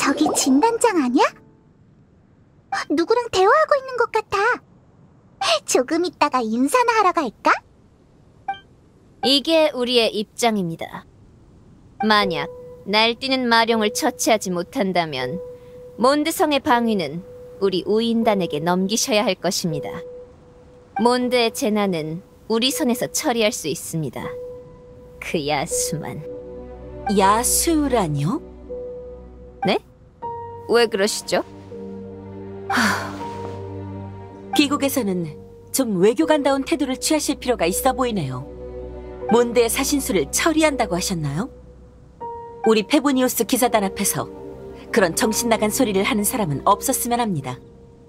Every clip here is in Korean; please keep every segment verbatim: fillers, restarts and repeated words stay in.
저기 진단장 아니야? 누구랑 대화하고 있는 것 같아. 조금 있다가 인사나 하러 갈까? 이게 우리의 입장입니다. 만약 날뛰는 마룡을 처치하지 못한다면 몬드성의 방위는 우리 우인단에게 넘기셔야 할 것입니다. 몬드의 재난은 우리 손에서 처리할 수 있습니다. 그 야수만. 야수라뇨? 네? 왜 그러시죠? 귀국에서는 좀 외교관다운 태도를 취하실 필요가 있어 보이네요. 몬드의 사신수를 처리한다고 하셨나요? 우리 페보니우스 기사단 앞에서 그런 정신 나간 소리를 하는 사람은 없었으면 합니다.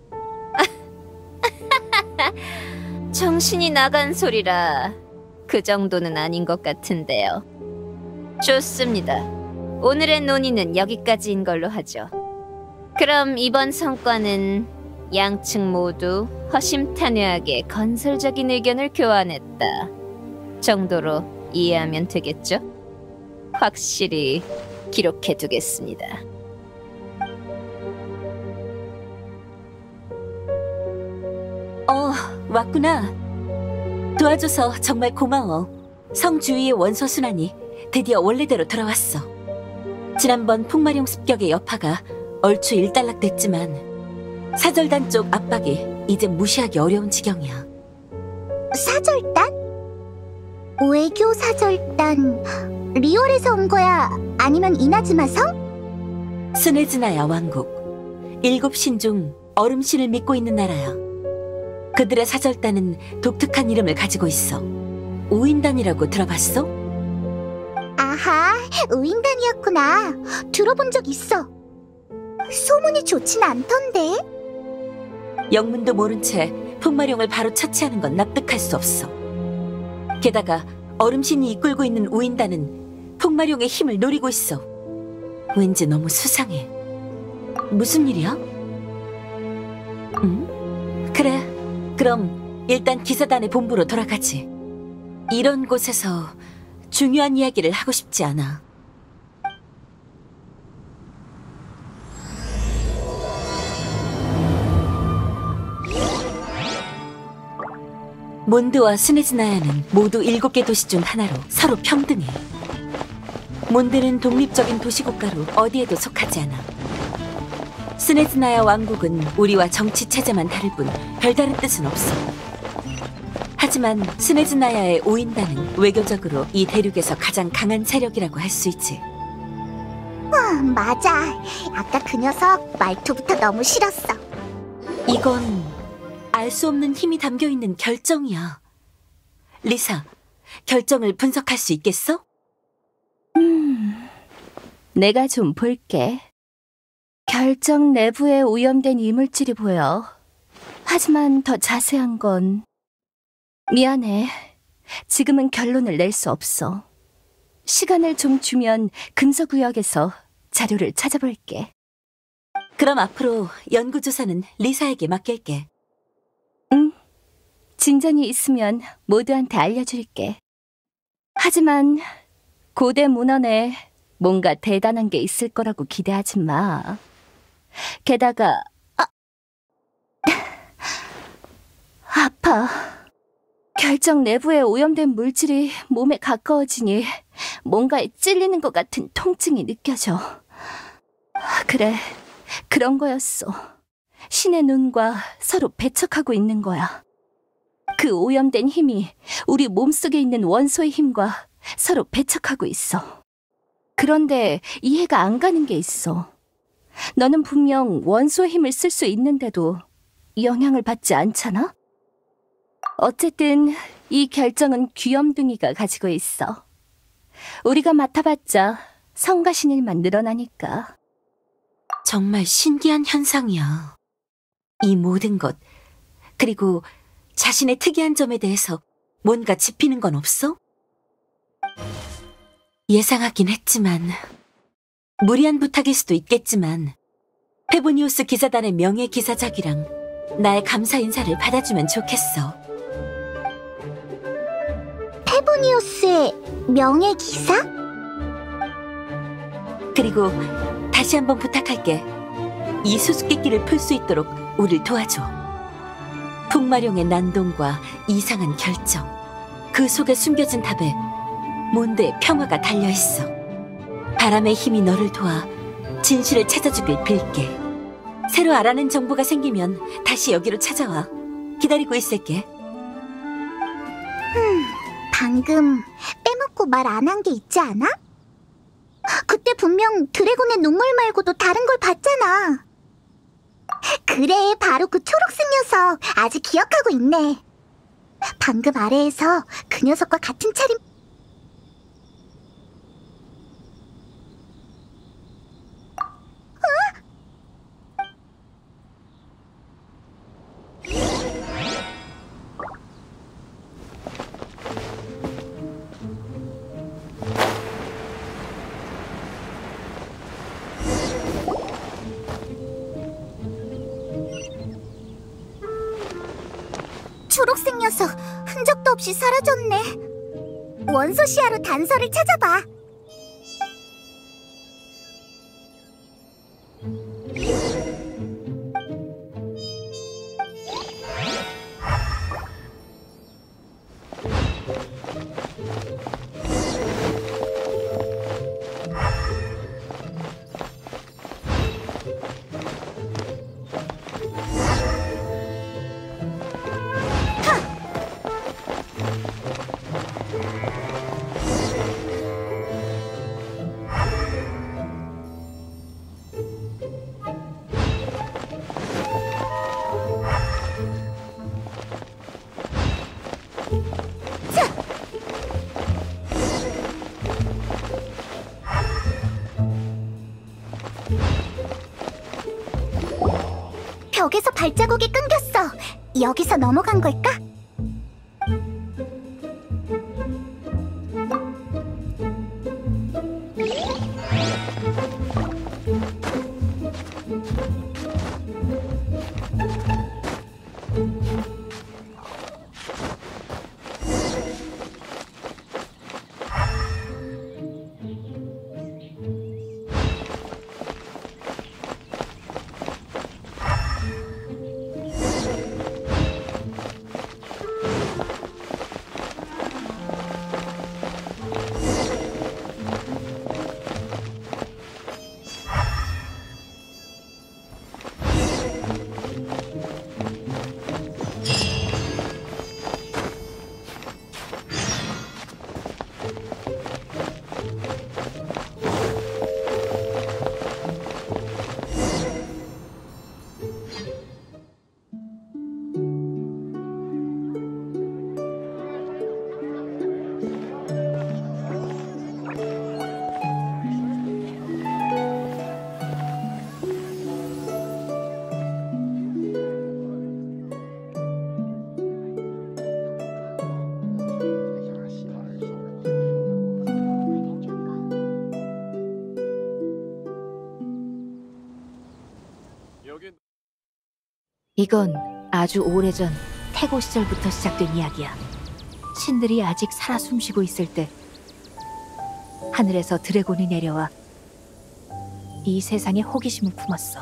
정신이 나간 소리라 그 정도는 아닌 것 같은데요. 좋습니다. 오늘의 논의는 여기까지인 걸로 하죠. 그럼 이번 성과는 양측 모두 허심탄회하게 건설적인 의견을 교환했다 정도로 이해하면 되겠죠? 확실히 기록해두겠습니다. 어, 왔구나. 도와줘서 정말 고마워. 성 주위의 원소 순환이 드디어 원래대로 돌아왔어. 지난번 풍마룡 습격의 여파가 얼추 일단락됐지만 사절단 쪽 압박이 이제 무시하기 어려운 지경이야. 사절단? 외교 사절단... 리올에서 온 거야? 아니면 이나즈마 성? 스네즈나야 왕국. 일곱 신 중 얼음신을 믿고 있는 나라야. 그들의 사절단은 독특한 이름을 가지고 있어. 우인단이라고 들어봤어? 아하, 우인단이었구나. 들어본 적 있어. 소문이 좋진 않던데. 영문도 모른 채 풍마룡을 바로 처치하는 건 납득할 수 없어. 게다가 얼음신이 이끌고 있는 우인단은 풍마룡의 힘을 노리고 있어. 왠지 너무 수상해. 무슨 일이야? 응? 그래, 그럼 일단 기사단의 본부로 돌아가지. 이런 곳에서 중요한 이야기를 하고 싶지 않아. 몬드와 스네즈나야는 모두 일곱 개 도시 중 하나로 서로 평등해. 몬드는 독립적인 도시국가로 어디에도 속하지 않아. 스네즈나야 왕국은 우리와 정치 체제만 다를 뿐 별다른 뜻은 없어. 하지만 스네즈나야의 오인단은 외교적으로 이 대륙에서 가장 강한 세력이라고 할 수 있지. 어, 맞아. 아까 그 녀석 말투부터 너무 싫었어. 이건 알 수 없는 힘이 담겨있는 결정이야. 리사, 결정을 분석할 수 있겠어? 음, 내가 좀 볼게. 결정 내부에 오염된 이물질이 보여. 하지만 더 자세한 건... 미안해. 지금은 결론을 낼 수 없어. 시간을 좀 주면 금서구역에서 자료를 찾아볼게. 그럼 앞으로 연구조사는 리사에게 맡길게. 응. 진전이 있으면 모두한테 알려줄게. 하지만 고대 문헌에 뭔가 대단한 게 있을 거라고 기대하지 마. 게다가... 아... 아파. 결정 내부에 오염된 물질이 몸에 가까워지니 뭔가에 찔리는 것 같은 통증이 느껴져. 그래, 그런 거였어. 신의 눈과 서로 배척하고 있는 거야. 그 오염된 힘이 우리 몸속에 있는 원소의 힘과 서로 배척하고 있어. 그런데 이해가 안 가는 게 있어. 너는 분명 원소의 힘을 쓸 수 있는데도 영향을 받지 않잖아? 어쨌든 이 결정은 귀염둥이가 가지고 있어. 우리가 맡아봤자 성가신 일만 늘어나니까. 정말 신기한 현상이야. 이 모든 것, 그리고 자신의 특이한 점에 대해서 뭔가 짚이는 건 없어? 예상하긴 했지만, 무리한 부탁일 수도 있겠지만 페보니우스 기사단의 명예 기사작이랑 나의 감사 인사를 받아주면 좋겠어. 페보니우스의 명예 기사? 그리고 다시 한번 부탁할게. 이 수수께끼를 풀 수 있도록 우릴 도와줘. 풍마룡의 난동과 이상한 결정, 그 속에 숨겨진 답에 몬드의 평화가 달려있어. 바람의 힘이 너를 도와 진실을 찾아주길 빌게. 새로 알아낸 정보가 생기면 다시 여기로 찾아와. 기다리고 있을게. 방금 빼먹고 말 안 한 게 있지 않아? 그때 분명 드래곤의 눈물 말고도 다른 걸 봤잖아. 그래, 바로 그 초록색 녀석. 아직 기억하고 있네. 방금 아래에서 그 녀석과 같은 차림. 초록색 녀석, 흔적도 없이 사라졌네. 원소 시야로 단서를 찾아봐. 벽에서 발자국이 끊겼어. 여기서 넘어간 걸까? 이건 아주 오래전 태고 시절부터 시작된 이야기야. 신들이 아직 살아 숨쉬고 있을 때 하늘에서 드래곤이 내려와 이 세상에 호기심을 품었어.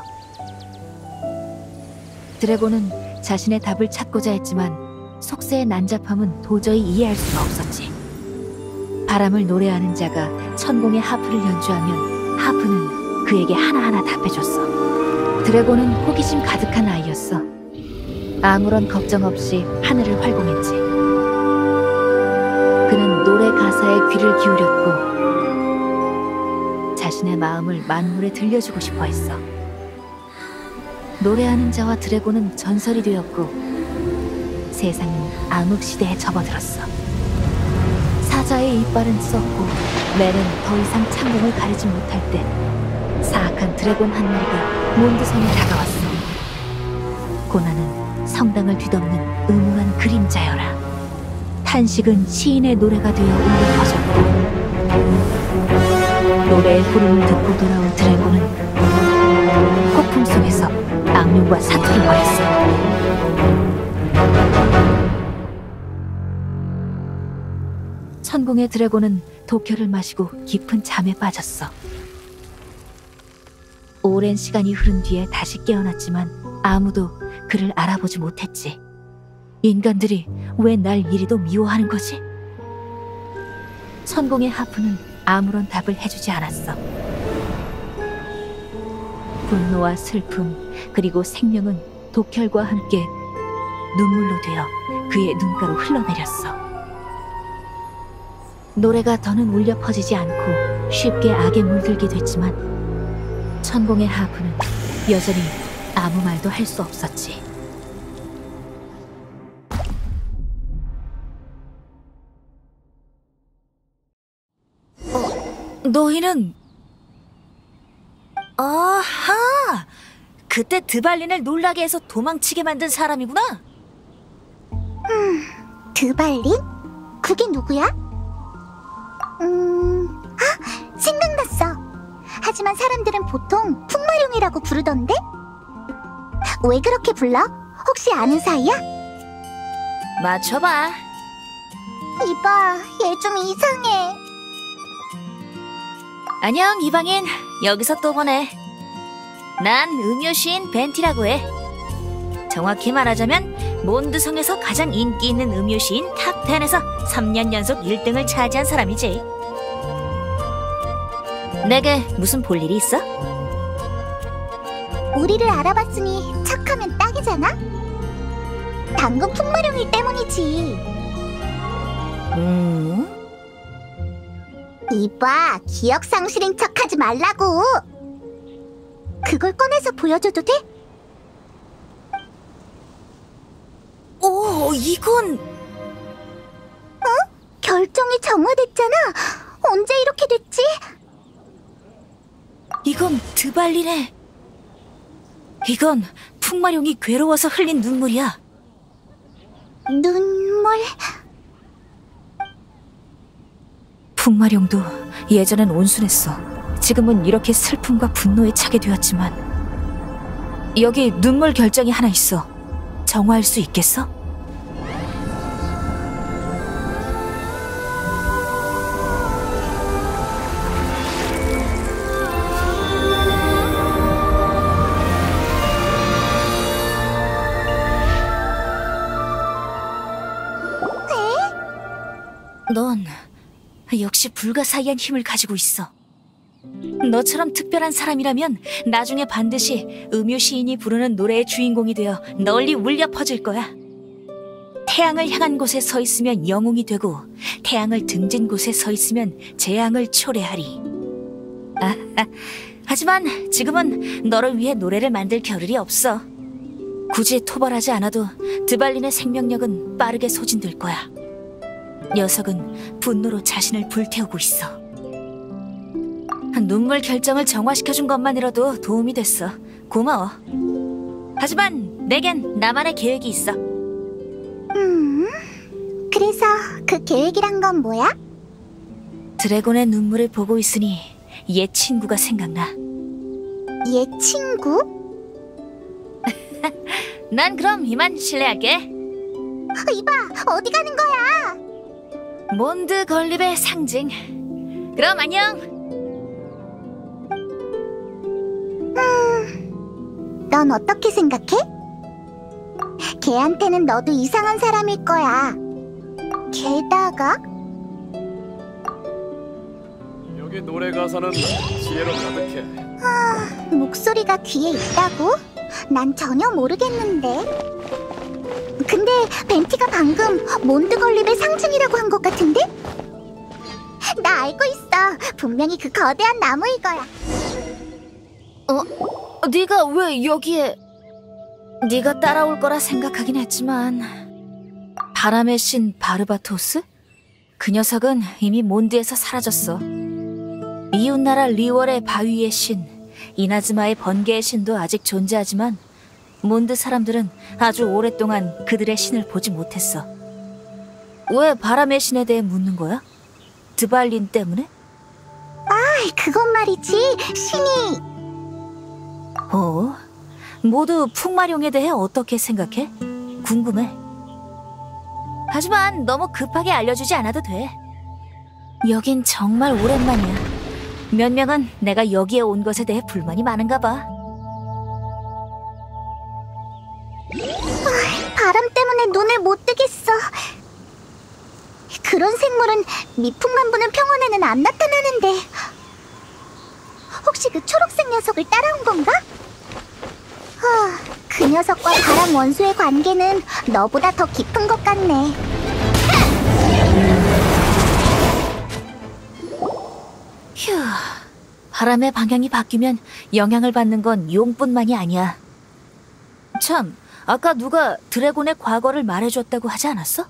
드래곤은 자신의 답을 찾고자 했지만 속세의 난잡함은 도저히 이해할 수가 없었지. 바람을 노래하는 자가 천공의 하프를 연주하면 하프는 그에게 하나하나 답해줬어. 드래곤은 호기심 가득한 아이였어. 아무런 걱정 없이 하늘을 활공했지. 그는 노래 가사에 귀를 기울였고 자신의 마음을 만물에 들려주고 싶어 했어. 노래하는 자와 드래곤은 전설이 되었고 세상은 암흑시대에 접어들었어. 사자의 이빨은 썩고 멜은 더 이상 창공을 가리지 못할 때 사악한 드래곤 한 마리가 몬드성에 다가왔어. 고난은 성당을 뒤덮는 음울한 그림자여라. 탄식은 시인의 노래가 되어 울려 퍼졌고 노래의 부름을 듣고 돌아온 드래곤은 폭풍 속에서 악령과 사투를 벌였어. 천공의 드래곤은 독혈을 마시고 깊은 잠에 빠졌어. 오랜 시간이 흐른 뒤에 다시 깨어났지만 아무도 그를 알아보지 못했지. 인간들이 왜 날 이리도 미워하는 거지? 천공의 하프는 아무런 답을 해주지 않았어. 분노와 슬픔 그리고 생명은 독혈과 함께 눈물로 되어 그의 눈가로 흘러내렸어. 노래가 더는 울려 퍼지지 않고 쉽게 악에 물들게 됐지만 천공의 하프는 여전히 아무 말도 할 수 없었지. 어, 너희는... 아하! 그때 드발린을 놀라게 해서 도망치게 만든 사람이구나? 드발린? 그게 누구야? 음... 아! 생각났어. 하지만 사람들은 보통 풍마룡이라고 부르던데? 왜 그렇게 불러? 혹시 아는 사이야? 맞춰봐. 이봐, 얘 좀 이상해. 안녕, 이방인. 여기서 또 보네. 난 음유시인 벤티라고 해. 정확히 말하자면 몬드성에서 가장 인기 있는 음유시인 탑 텐에서 삼 년 연속 일 등을 차지한 사람이지. 내게 무슨 볼 일이 있어? 우리를 알아봤으니 척하면 딱이잖아? 방금 풍마룡일 때문이지. 음? 이봐, 기억 상실인 척하지 말라고. 그걸 꺼내서 보여줘도 돼? 오, 이건... 결정이 정화됐잖아. 언제 이렇게 됐지? 이건 드발린의... 이건 풍마룡이 괴로워서 흘린 눈물이야. 눈물... 풍마룡도 예전엔 온순했어. 지금은 이렇게 슬픔과 분노에 차게 되었지만 여기 눈물 결정이 하나 있어. 정화할 수 있겠어? 넌 역시 불가사의한 힘을 가지고 있어. 너처럼 특별한 사람이라면 나중에 반드시 음유 시인이 부르는 노래의 주인공이 되어 널리 울려 퍼질 거야. 태양을 향한 곳에 서 있으면 영웅이 되고 태양을 등진 곳에 서 있으면 재앙을 초래하리. 아, 아, 하지만 지금은 너를 위해 노래를 만들 겨를이 없어. 굳이 토벌하지 않아도 드발린의 생명력은 빠르게 소진될 거야. 녀석은 분노로 자신을 불태우고 있어. 눈물 결정을 정화시켜준 것만으로도 도움이 됐어. 고마워. 하지만 내겐 나만의 계획이 있어. 음... 그래서 그 계획이란 건 뭐야? 드래곤의 눈물을 보고 있으니 옛 친구가 생각나. 얘 친구? 난 그럼 이만 실례할게. 이봐, 어디 가는 거야? 몬드 건립의 상징. 그럼 안녕. 음... 넌 어떻게 생각해? 걔한테는 너도 이상한 사람일 거야. 게다가 여기 노래 가사는 지혜로 가득해. 아, 목소리가 귀에 있다고? 난 전혀 모르겠는데. 근데 벤티가 방금 몬드 건립의 상징이라고 한 것 같은데? 나 알고 있어. 분명히 그 거대한 나무일 거야. 어? 네가 왜 여기에... 네가 따라올 거라 생각하긴 했지만... 바람의 신 바르바토스? 그 녀석은 이미 몬드에서 사라졌어. 이웃나라 리월의 바위의 신, 이나즈마의 번개의 신도 아직 존재하지만 몬드 사람들은 아주 오랫동안 그들의 신을 보지 못했어. 왜 바람의 신에 대해 묻는 거야? 드발린 때문에? 아, 그건 말이지. 신이... 어? 모두 풍마룡에 대해 어떻게 생각해? 궁금해. 하지만 너무 급하게 알려주지 않아도 돼. 여긴 정말 오랜만이야. 몇 명은 내가 여기에 온 것에 대해 불만이 많은가 봐. 바람 때문에 눈을 못 뜨겠어. 그런 생물은 미풍만 부는 평원에는 안 나타나는데 혹시 그 초록색 녀석을 따라온 건가? 하, 그 녀석과 바람 원소의 관계는 너보다 더 깊은 것 같네. 휴, 바람의 방향이 바뀌면 영향을 받는 건 용뿐만이 아니야. 참, 아까 누가 드래곤의 과거를 말해줬다고 하지 않았어?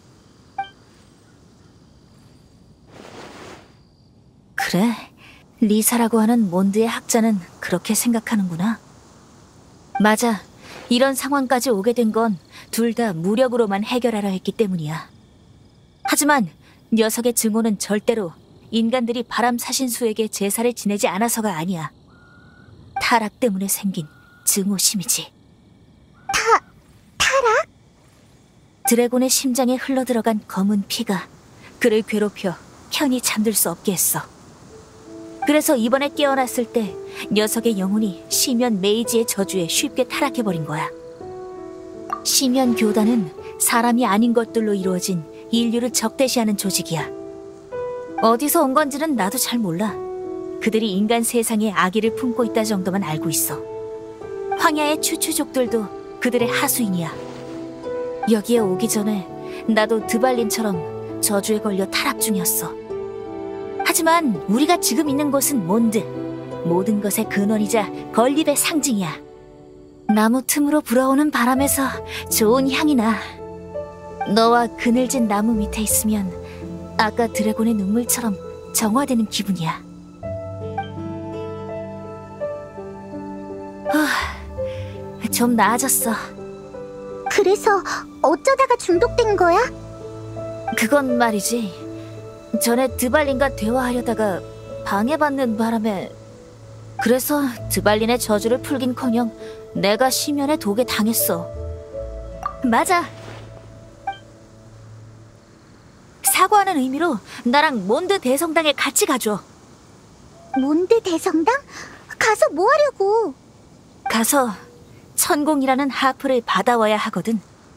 그래, 리사라고 하는 몬드의 학자는 그렇게 생각하는구나. 맞아, 이런 상황까지 오게 된 건 둘 다 무력으로만 해결하려 했기 때문이야. 하지만 녀석의 증오는 절대로 인간들이 바람 사신수에게 제사를 지내지 않아서가 아니야. 타락 때문에 생긴 증오심이지. 타, 타락? 드래곤의 심장에 흘러들어간 검은 피가 그를 괴롭혀 편히 잠들 수 없게 했어. 그래서 이번에 깨어났을 때 녀석의 영혼이 시면 메이지의 저주에 쉽게 타락해버린 거야. 시면 교단은 사람이 아닌 것들로 이루어진 인류를 적대시하는 조직이야. 어디서 온 건지는 나도 잘 몰라. 그들이 인간 세상에 악의를 품고 있다 정도만 알고 있어. 황야의 추추족들도 그들의 하수인이야. 여기에 오기 전에 나도 드발린처럼 저주에 걸려 타락 중이었어. 하지만 우리가 지금 있는 곳은 몬드. 모든 것의 근원이자 건립의 상징이야. 나무 틈으로 불어오는 바람에서 좋은 향이 나. 너와 그늘진 나무 밑에 있으면 아까 드래곤의 눈물처럼 정화되는 기분이야. 후, 좀 나아졌어. 그래서 어쩌다가 중독된 거야? 그건 말이지. 전에 드발린과 대화하려다가 방해받는 바람에 그래서 드발린의 저주를 풀긴커녕 내가 시면의 독에 당했어. 맞아. 사과하는 의미로 나랑 몬드 대성당에 같이 가줘. 몬드 대성당? 가서 뭐 하려고? 가서 천공이라는 하프를 받아와야 하거든.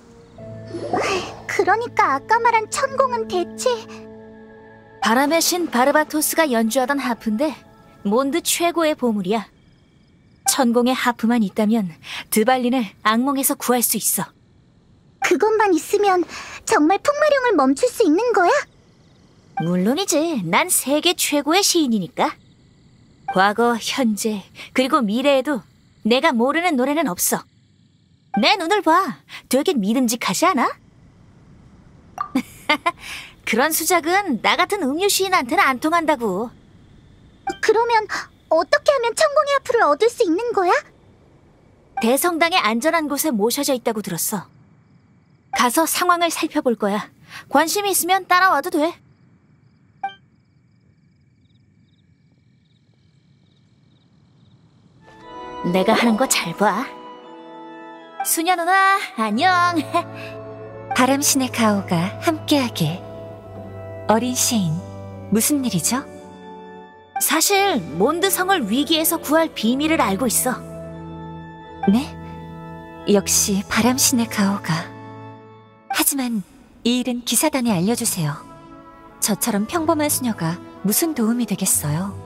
그러니까 아까 말한 천공은 대체... 바람의 신 바르바토스가 연주하던 하프인데 몬드 최고의 보물이야. 천공의 하프만 있다면 드발린을 악몽에서 구할 수 있어. 그것만 있으면 정말 풍마룡을 멈출 수 있는 거야? 물론이지. 난 세계 최고의 시인이니까. 과거, 현재, 그리고 미래에도 내가 모르는 노래는 없어. 내 눈을 봐. 되게 믿음직하지 않아? 그런 수작은 나 같은 음유 시인한테는 안 통한다고. 그러면 어떻게 하면 천공의 하프를 얻을 수 있는 거야? 대성당의 안전한 곳에 모셔져 있다고 들었어. 가서 상황을 살펴볼 거야. 관심이 있으면 따라와도 돼. 내가 하는 거 잘 봐. 수녀 누나, 안녕. 바람신의 가오가 함께하길. 어린 시인, 무슨 일이죠? 사실 몬드 성을 위기에서 구할 비밀을 알고 있어. 네? 역시 바람신의 가오가. 하지만 이 일은 기사단에 알려주세요. 저처럼 평범한 수녀가 무슨 도움이 되겠어요?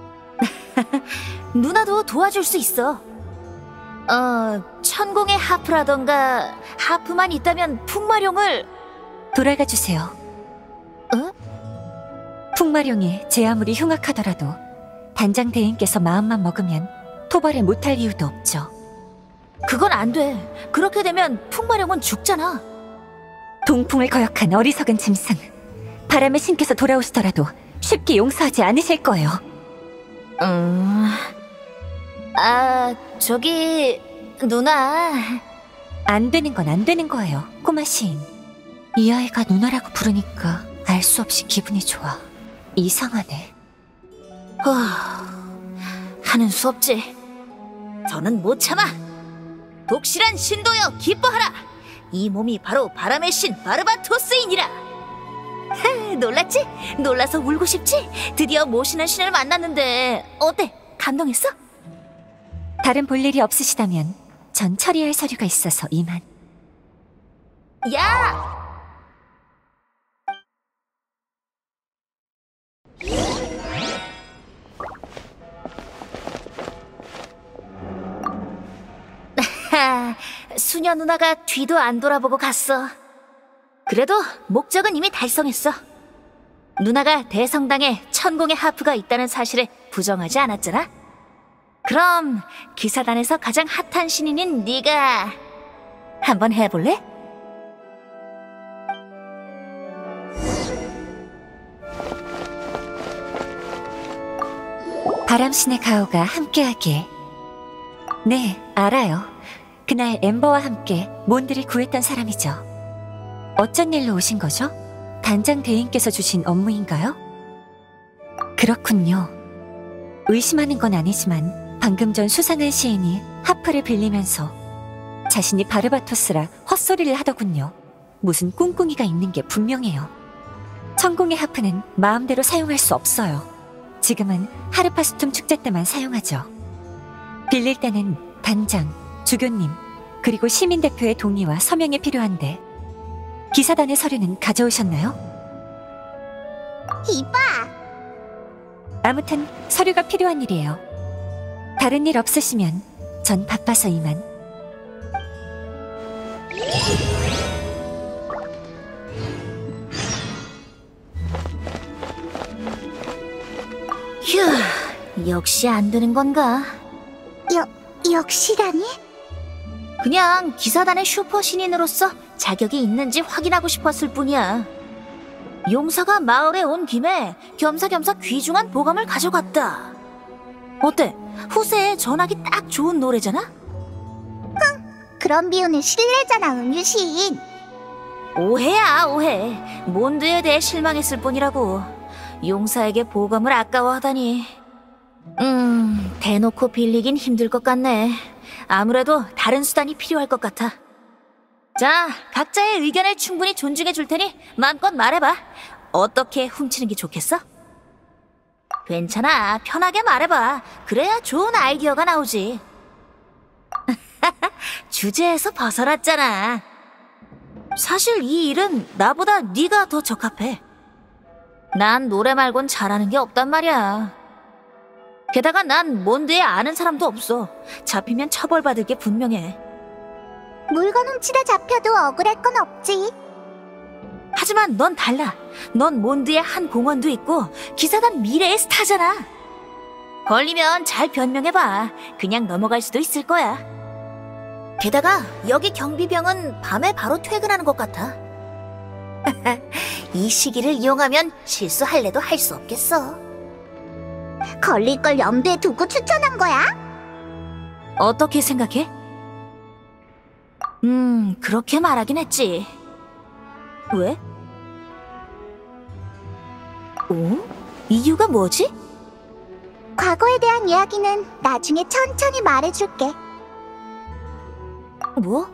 누나도 도와줄 수 있어. 어, 천공의 하프라던가 하프만 있다면 풍마룡을... 돌아가 주세요. 어? 풍마룡이 제 아무리 흉악하더라도 단장 대인께서 마음만 먹으면 토벌을 못할 이유도 없죠. 그건 안 돼. 그렇게 되면 풍마룡은 죽잖아. 동풍을 거역한 어리석은 짐승. 바람의 신께서 돌아오시더라도 쉽게 용서하지 않으실 거예요. 음... 아, 저기... 누나... 안 되는 건 안 되는 거예요, 꼬마 시인. 이 아이가 누나라고 부르니까 알 수 없이 기분이 좋아. 이상하네. 후... 하는 수 없지. 더는 못 참아. 독실한 신도여 기뻐하라. 이 몸이 바로 바람의 신 바르바토스이니라. 놀랐지? 놀라서 울고 싶지? 드디어 모시는 신을 만났는데 어때? 감동했어? 다른 볼 일이 없으시다면 전 처리할 서류가 있어서 이만. 야! 수녀 누나가 뒤도 안 돌아보고 갔어. 그래도 목적은 이미 달성했어. 누나가 대성당에 천공의 하프가 있다는 사실에 부정하지 않았잖아. 그럼 기사단에서 가장 핫한 신인인 네가 한번 해볼래? 바람신의 가오가 함께하길. 네, 알아요. 그날 엠버와 함께 몬드를 구했던 사람이죠. 어쩐 일로 오신 거죠? 단장 대인께서 주신 업무인가요? 그렇군요. 의심하는 건 아니지만 방금 전 수상한 시인이 하프를 빌리면서 자신이 바르바토스라 헛소리를 하더군요. 무슨 꿍꿍이가 있는 게 분명해요. 천공의 하프는 마음대로 사용할 수 없어요. 지금은 하르파스툼 축제 때만 사용하죠. 빌릴 때는 단장, 주교님, 그리고 시민대표의 동의와 서명이 필요한데 기사단의 서류는 가져오셨나요? 이봐! 아무튼 서류가 필요한 일이에요. 다른 일 없으시면 전 바빠서 이만. 휴, 역시 안 되는 건가? 여, 역시라니? 그냥 기사단의 슈퍼 신인으로서 자격이 있는지 확인하고 싶었을 뿐이야. 용사가 마을에 온 김에 겸사겸사 귀중한 보감을 가져갔다. 어때? 후세에 전하기 딱 좋은 노래잖아? 그런 비유는 실례잖아, 음유신. 오해야, 오해. 몬드에 대해 실망했을 뿐이라고. 용사에게 보감을 아까워하다니. 음, 대놓고 빌리긴 힘들 것 같네. 아무래도 다른 수단이 필요할 것 같아. 자, 각자의 의견을 충분히 존중해 줄 테니 마음껏 말해봐. 어떻게 훔치는 게 좋겠어? 괜찮아, 편하게 말해봐. 그래야 좋은 아이디어가 나오지. 주제에서 벗어났잖아. 사실 이 일은 나보다 네가 더 적합해. 난 노래 말곤 잘하는 게 없단 말이야. 게다가 난 몬드에 아는 사람도 없어. 잡히면 처벌받을 게 분명해. 물건 훔치다 잡혀도 억울할 건 없지. 하지만 넌 달라. 넌 몬드에 한 공원도 있고 기사단 미래의 스타잖아. 걸리면 잘 변명해봐. 그냥 넘어갈 수도 있을 거야. 게다가 여기 경비병은 밤에 바로 퇴근하는 것 같아. 이 시기를 이용하면 실수할래도 할 수 없겠어. 걸릴 걸 염두에 두고 추천한 거야? 어떻게 생각해? 음, 그렇게 말하긴 했지. 왜? 어? 이유가 뭐지? 과거에 대한 이야기는 나중에 천천히 말해줄게. 뭐?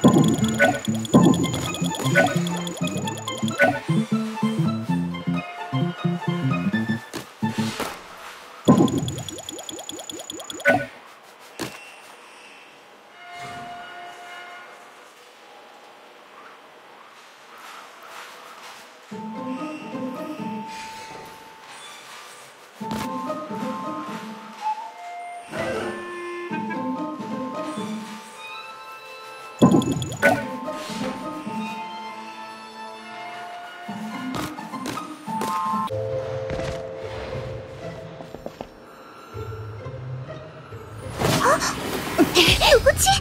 누구지?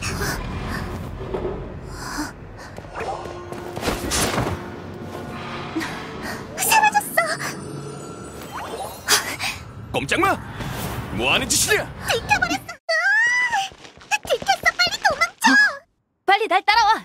사라졌어. 꼼짝 마! 뭐하는 짓이냐? 들켜버렸어. 으아! 들켰어. 빨리 도망쳐. 빨리 날 따라와.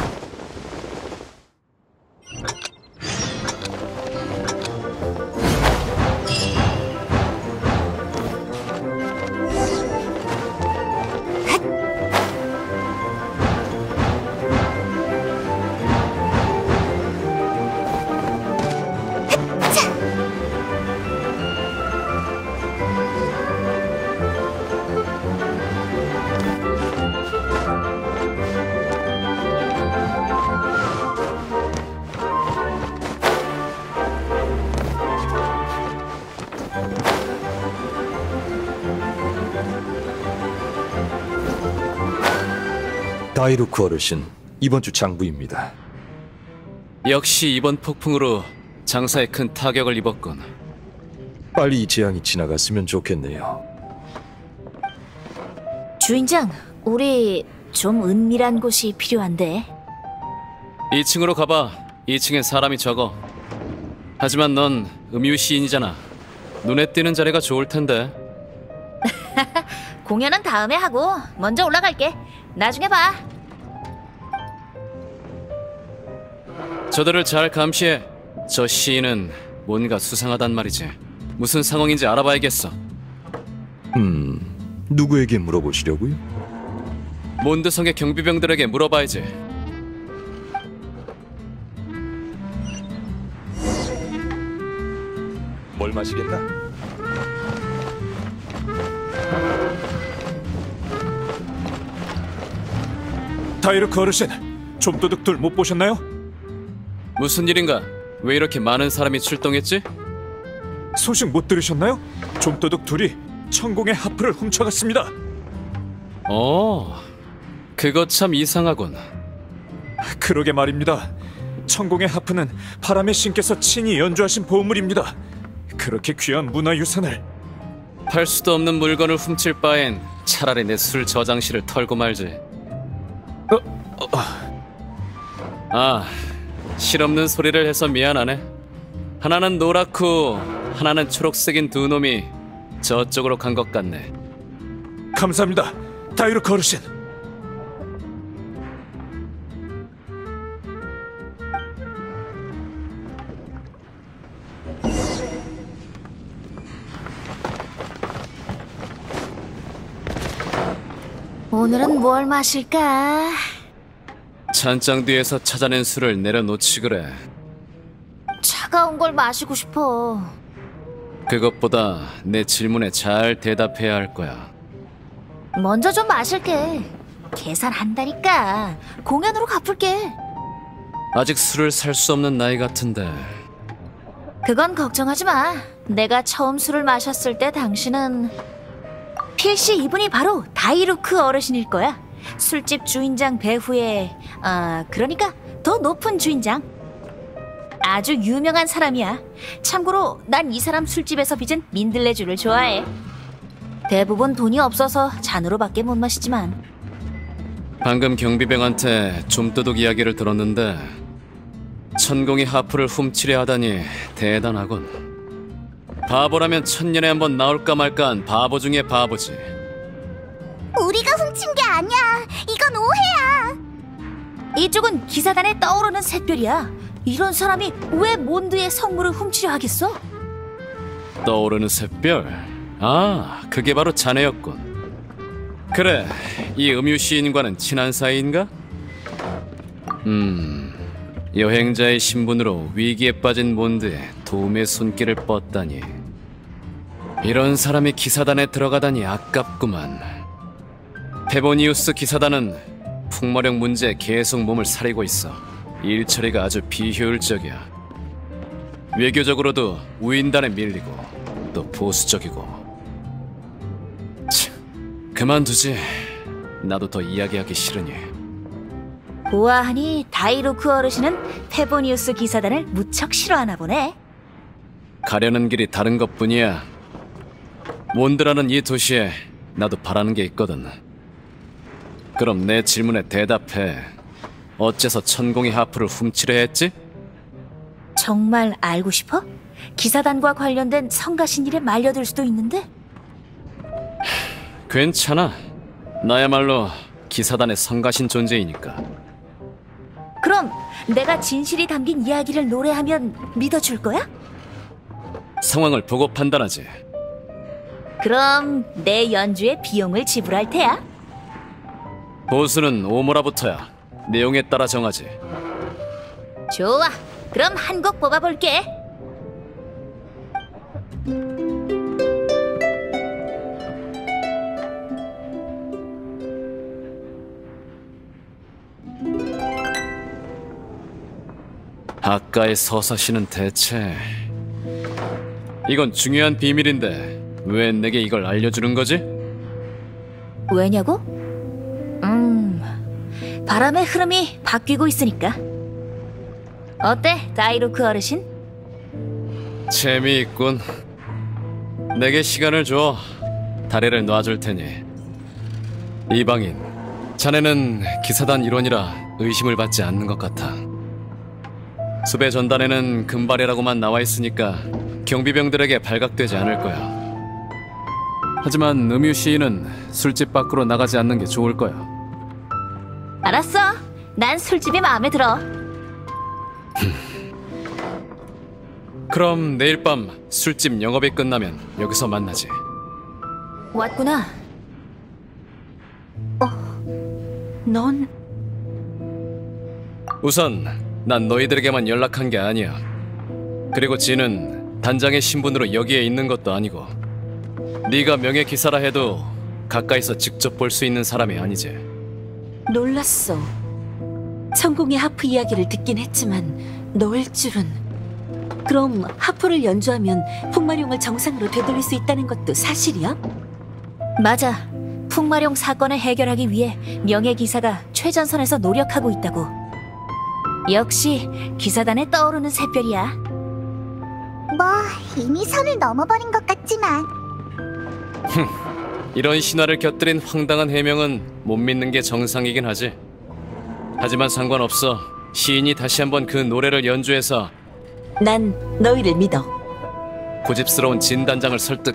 다이루크 어르신, 이번 주 장부입니다. 역시 이번 폭풍으로 장사에 큰 타격을 입었군. 빨리 이 재앙이 지나갔으면 좋겠네요. 주인장, 우리 좀 은밀한 곳이 필요한데. 이 층으로 가봐. 이 층엔 사람이 적어. 하지만 넌 음유 시인이잖아. 눈에 띄는 자리가 좋을 텐데. 공연은 다음에 하고 먼저 올라갈게. 나중에 봐. 저들을 잘 감시해. 저 시인은 뭔가 수상하단 말이지. 무슨 상황인지 알아봐야겠어. 음, 누구에게 물어보시려고요? 몬드성의 경비병들에게 물어봐야지. 뭘 마시겠나? 다이루크 어르신, 좀도둑들 못 보셨나요? 무슨 일인가? 왜 이렇게 많은 사람이 출동했지? 소식 못 들으셨나요? 좀도둑 둘이 천공의 하프를 훔쳐갔습니다. 어, 그거 참 이상하군. 그러게 말입니다. 천공의 하프는 바람의 신께서 친히 연주하신 보물입니다. 그렇게 귀한 문화유산을. 팔 수도 없는 물건을 훔칠 바엔 차라리 내 술 저장실을 털고 말지. 어, 어, 아, 실없는 소리를 해서 미안하네. 하나는 노랗고 하나는 초록색인 두 놈이 저쪽으로 간 것 같네. 감사합니다, 다이루크 어르신. 오늘은 뭘 마실까? 찬장 뒤에서 찾아낸 술을 내려놓지 그래. 차가운 걸 마시고 싶어. 그것보다 내 질문에 잘 대답해야 할 거야. 먼저 좀 마실게. 계산한다니까. 공연으로 갚을게. 아직 술을 살 수 없는 나이 같은데. 그건 걱정하지 마. 내가 처음 술을 마셨을 때 당신은 필시 이분이 바로 다이루크 어르신일 거야. 술집 주인장 배후에, 아, 그러니까 더 높은 주인장. 아주 유명한 사람이야. 참고로 난 이 사람 술집에서 빚은 민들레주를 좋아해. 대부분 돈이 없어서 잔으로밖에 못 마시지만. 방금 경비병한테 좀도둑 이야기를 들었는데 천공이 하프를 훔치려 하다니 대단하군. 바보라면 천년에 한 번 나올까 말까한 바보 중에 바보지. 우리가 훔친 게 아니야. 이건 오해야. 이쪽은 기사단에 떠오르는 샛별이야. 이런 사람이 왜 몬드의 성물을 훔치려 하겠어? 떠오르는 샛별? 아, 그게 바로 자네였군. 그래, 이 음유 시인과는 친한 사이인가? 음, 여행자의 신분으로 위기에 빠진 몬드에 도움의 손길을 뻗다니. 이런 사람이 기사단에 들어가다니 아깝구만. 페보니우스 기사단은 풍마력 문제에 계속 몸을 사리고 있어. 일 처리가 아주 비효율적이야. 외교적으로도 우인단에 밀리고 또 보수적이고. 참, 그만두지. 나도 더 이야기하기 싫으니. 보아하니 다이루크 어르신은 페보니우스 기사단을 무척 싫어하나 보네. 가려는 길이 다른 것뿐이야. 몬드라는 이 도시에 나도 바라는 게 있거든. 그럼 내 질문에 대답해. 어째서 천공이 하프를 훔치려 했지? 정말 알고 싶어? 기사단과 관련된 성가신 일에 말려들 수도 있는데. 괜찮아. 나야말로 기사단의 성가신 존재이니까. 그럼 내가 진실이 담긴 이야기를 노래하면 믿어줄 거야? 상황을 보고 판단하지. 그럼 내 연주에 비용을 지불할 테야. 보수는 오모라부터야. 내용에 따라 정하지. 좋아. 그럼 한 곡 뽑아볼게. 아까의 서사시는 대체... 이건 중요한 비밀인데 왜 내게 이걸 알려주는 거지? 왜냐고? 음... 바람의 흐름이 바뀌고 있으니까. 어때, 다이루크 어르신? 재미있군. 내게 시간을 줘. 다리를 놔줄 테니. 이방인, 자네는 기사단 일원이라 의심을 받지 않는 것 같아. 수배 전단에는 금발이라고만 나와 있으니까 경비병들에게 발각되지 않을 거야. 하지만 음유 시인은 술집 밖으로 나가지 않는 게 좋을 거야. 알았어. 난 술집이 마음에 들어. 그럼 내일 밤 술집 영업이 끝나면 여기서 만나지. 왔구나. 어, 넌... 우선 난 너희들에게만 연락한 게 아니야. 그리고 지는 단장의 신분으로 여기에 있는 것도 아니고, 네가 명예기사라 해도 가까이서 직접 볼 수 있는 사람이 아니지. 놀랐어. 천공의 하프 이야기를 듣긴 했지만 너일 줄은. 그럼 하프를 연주하면 풍마룡을 정상으로 되돌릴 수 있다는 것도 사실이야? 맞아. 풍마룡 사건을 해결하기 위해 명예기사가 최전선에서 노력하고 있다고. 역시 기사단에 떠오르는 샛별이야. 뭐 이미 선을 넘어버린 것 같지만. 이런 신화를 곁들인 황당한 해명은 못 믿는 게 정상이긴 하지. 하지만 상관없어. 시인이 다시 한번 그 노래를 연주해서 난 너희를 믿어. 고집스러운 진단장을 설득.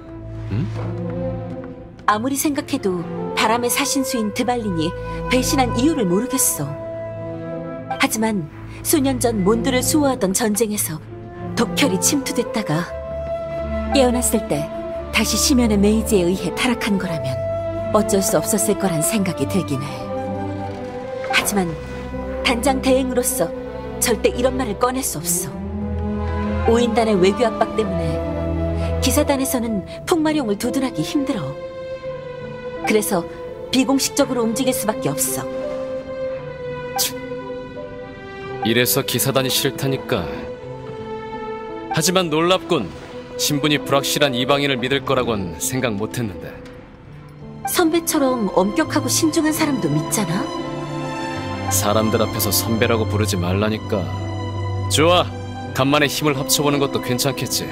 아무리 생각해도 바람의 사신수인 드발린이 배신한 이유를 모르겠어. 하지만 수년 전 몬드를 수호하던 전쟁에서 독혈이 침투됐다가 깨어났을 때 다시 심연의 메이지에 의해 타락한 거라면 어쩔 수 없었을 거란 생각이 들긴 해. 하지만 단장 대행으로서 절대 이런 말을 꺼낼 수 없어. 오인단의 외교 압박 때문에 기사단에서는 풍마룡을 두둔하기 힘들어. 그래서 비공식적으로 움직일 수밖에 없어. 이래서 기사단이 싫다니까. 하지만 놀랍군. 신분이 불확실한 이방인을 믿을 거라곤 생각 못했는데. 선배처럼 엄격하고 신중한 사람도 믿잖아? 사람들 앞에서 선배라고 부르지 말라니까. 좋아. 간만에 힘을 합쳐보는 것도 괜찮겠지.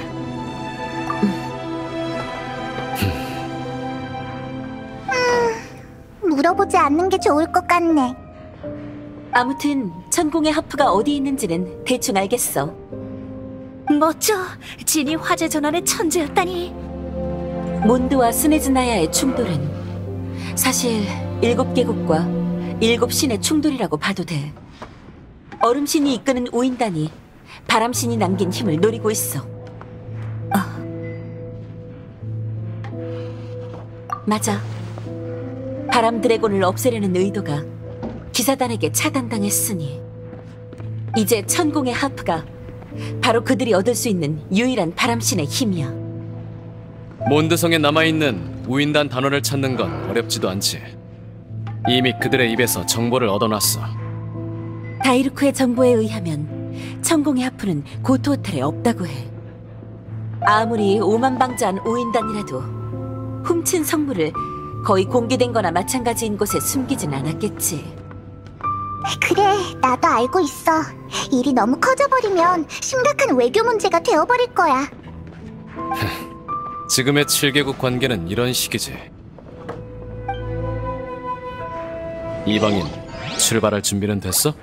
물어보지 않는 게 좋을 것 같네. 아무튼 천공의 하프가 어디 있는지는 대충 알겠어. 멋져. 진이 화재 전환의 천재였다니. 몬드와 스네즈나야의 충돌은 사실 일곱 개국과 일곱 신의 충돌이라고 봐도 돼. 얼음신이 이끄는 우인단이 바람신이 남긴 힘을 노리고 있어. 어. 맞아. 바람 드래곤을 없애려는 의도가 기사단에게 차단당했으니 이제 천공의 하프가 바로 그들이 얻을 수 있는 유일한 바람신의 힘이야. 몬드성에 남아있는 우인단 단원을 찾는 건 어렵지도 않지. 이미 그들의 입에서 정보를 얻어놨어. 다이루크의 정보에 의하면 천공의 하프는 고토 호텔에 없다고 해. 아무리 오만방자한 우인단이라도 훔친 성물을 거의 공개된 거나 마찬가지인 곳에 숨기진 않았겠지. 그래, 나도 알고 있어. 일이 너무 커져버리면 심각한 외교 문제가 되어버릴 거야. 지금의 칠 개국 관계는 이런 식이지. 이방인, 출발할 준비는 됐어?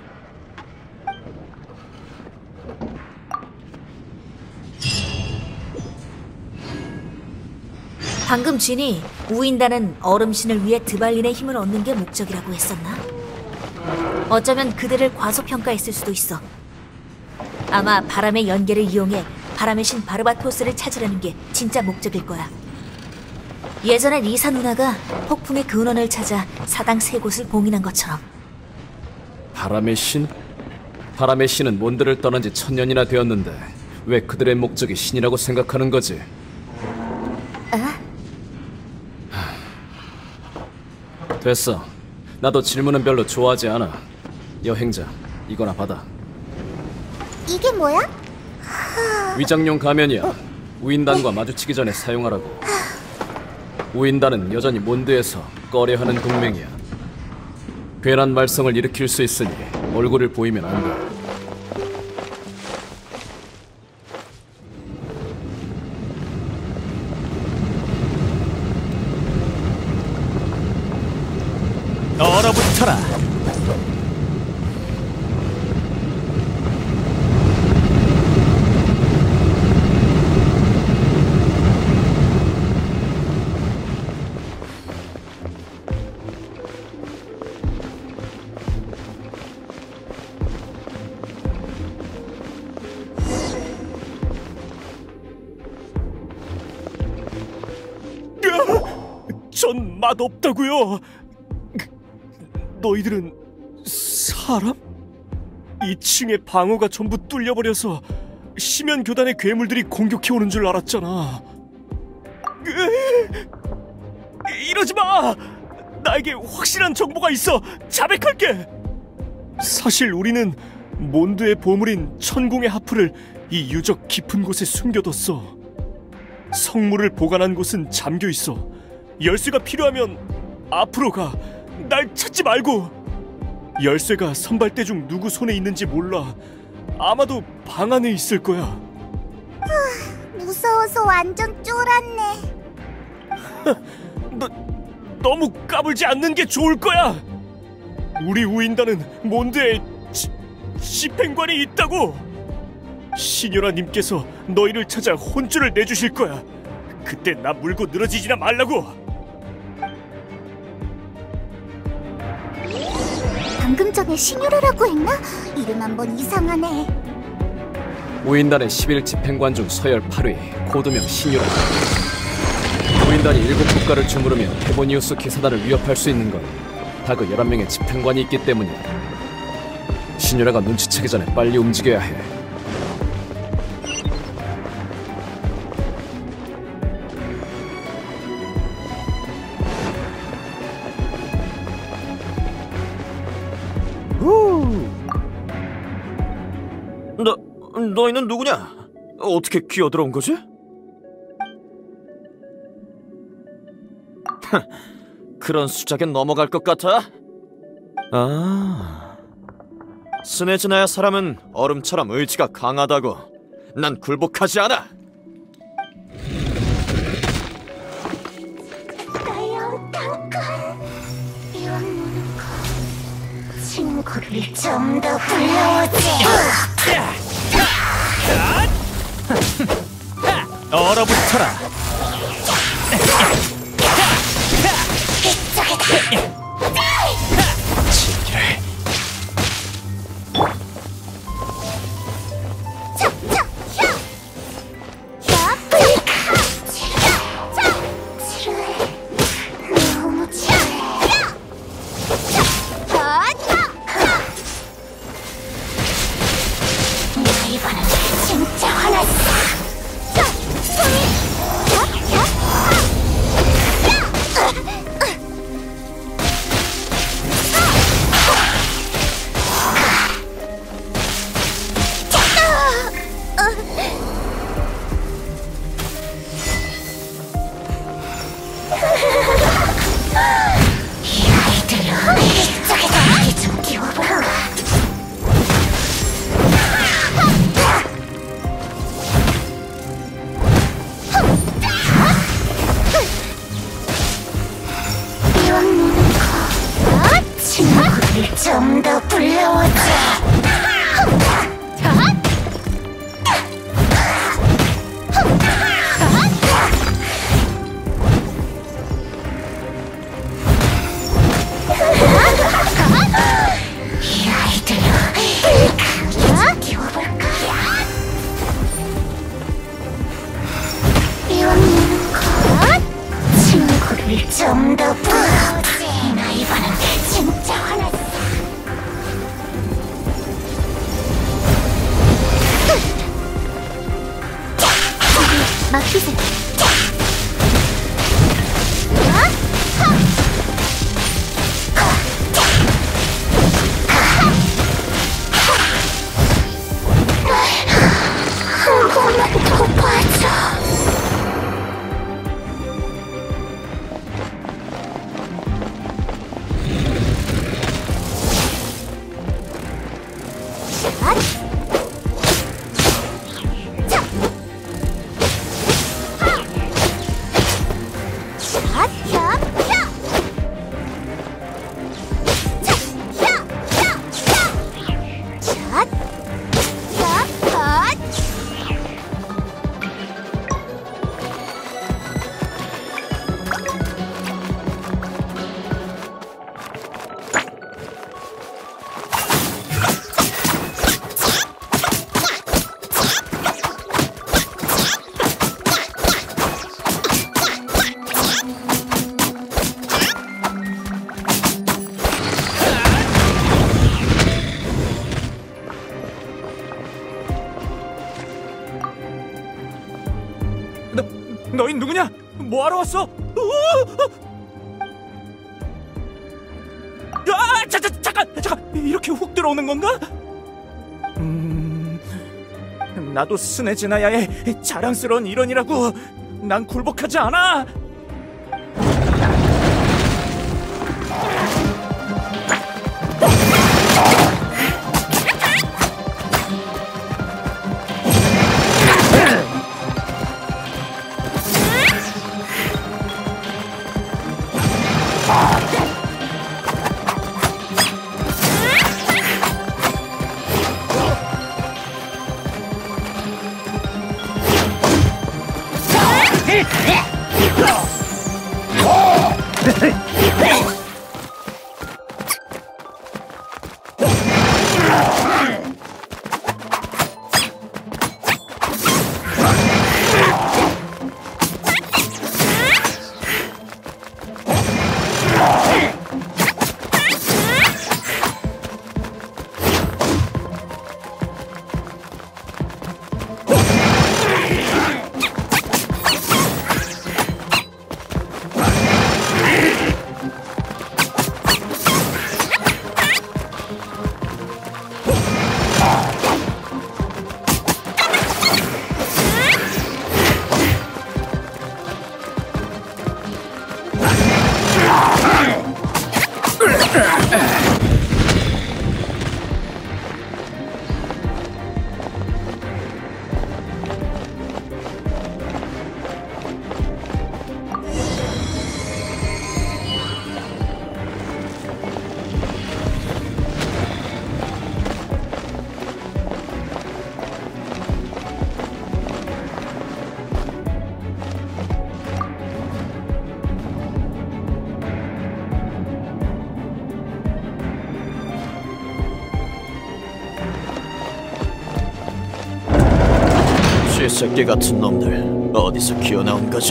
방금 진이 우인단은 얼음신을 위해 드발린의 힘을 얻는 게 목적이라고 했었나? 어쩌면 그들을 과소평가했을 수도 있어. 아마 바람의 연계를 이용해 바람의 신 바르바토스를 찾으려는 게 진짜 목적일 거야. 예전에 리사 누나가 폭풍의 근원을 찾아 사당 세 곳을 봉인한 것처럼. 바람의 신? 바람의 신은 몬드를 떠난 지 천년이나 되었는데 왜 그들의 목적이 신이라고 생각하는 거지? 됐어. 나도 질문은 별로 좋아하지 않아. 여행자, 이거나 받아. 이게 뭐야? 위장용 가면이야. 우인단과 마주치기 전에 사용하라고. 우인단은 여전히 몬드에서 꺼려하는 동맹이야. 괜한 말썽을 일으킬 수 있으니 얼굴을 보이면 안 돼. 얼어붙어라. 전 맛없다고요. 너희들은 사람? 이 층의 방어가 전부 뚫려버려서 심연 교단의 괴물들이 공격해오는 줄 알았잖아. 이러지 마! 나에게 확실한 정보가 있어. 자백할게. 사실 우리는 몬드의 보물인 천공의 하프를 이 유적 깊은 곳에 숨겨뒀어. 성물을 보관한 곳은 잠겨있어. 열쇠가 필요하면 앞으로 가. 날 찾지 말고. 열쇠가 선발대 중 누구 손에 있는지 몰라. 아마도 방 안에 있을 거야. 무서워서 완전 쫄았네. 너, 너무 까불지 않는 게 좋을 거야. 우리 우인단은 몬드에 지, 집행관이 있다고. 시녀라님께서 너희를 찾아 혼쭐을 내주실 거야. 그때 나 물고 늘어지지나 말라고. 방금 전에 신유라라고 했나? 이름 한번 이상하네. 우인단의 십일 집행관 중 서열 팔 위, 코드명 신유라. 우인단이 일곱 국가를 주무르며 헤보니우스 기사단을 위협할 수 있는 건 다 그 열한 명의 집행관이 있기 때문이야. 신유라가 눈치채기 전에 빨리 움직여야 해. 너, 너희는 누구냐? 어떻게 기어들어온 거지? 그런 수작엔 넘어갈 것 같아? 아, 스네즈나야 사람은 얼음처럼 의지가 강하다고. 난 굴복하지 않아. 친구를 좀 더 불러오지. 얼어붙어라. 진기를. 맡기세요. 한 번만 더 봐줘. 너희 누구냐? 뭐하러 왔어? 아, 자, 자, 잠깐, 잠깐, 이렇게 훅 들어오는 건가? 음, 나도 스네즈나야의 자랑스러운 일원이라고. 난 굴복하지 않아. 쥐새끼 같은 놈들 어디서 기어나온 거지?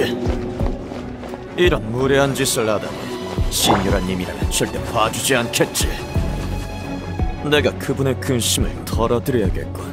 이런 무례한 짓을 하다니 신유라님이라면 절대 봐주지 않겠지. 내가 그분의 근심을 덜어드려야겠군.